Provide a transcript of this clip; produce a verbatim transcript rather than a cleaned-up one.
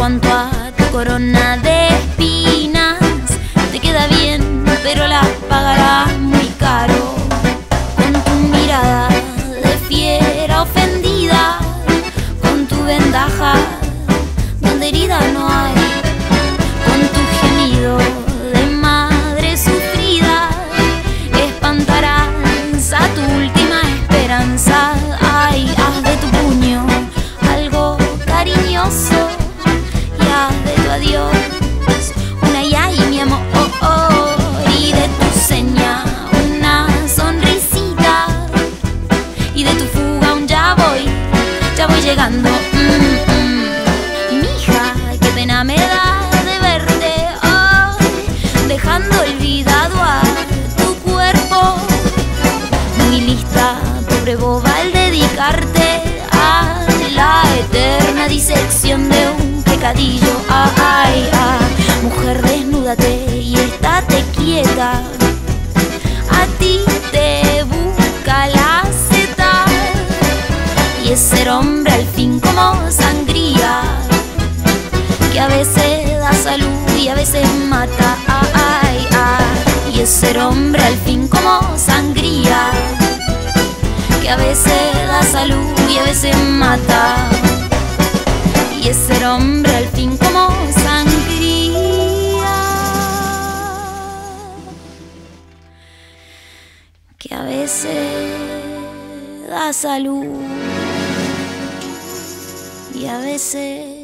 cuanto a tu corona de espinas, te queda bien, pero la pagarás muy caro. Con tu mirada de fiera ofendida, con tu vendaja donde herida no hay, con tu gemido de madre sufrida, espantarás a tu última esperanza. Ay, haz de tu puño algo cariñoso y haz de tu adiós una ya y mi amor, oh, oh, y de tu seña una sonrisita y de tu fuga un ya voy, ya voy llegando. mm, mm. Mija, qué pena me da de verte hoy, dejando olvidado a tu cuerpo. Muy lista, pobre boba, al dedicarte a la eterna disección de un pecadillo. Ay, ay, mujer, desnúdate y estate quieta. A ti te busca la seta y es ser hombre al fin como sangría, que a veces da salud y a veces mata. Ay, ay, y es ser hombre al fin como sangría, que a veces da salud y a veces mata. Y es ser hombre al fin como sangría, que a veces da salud y a veces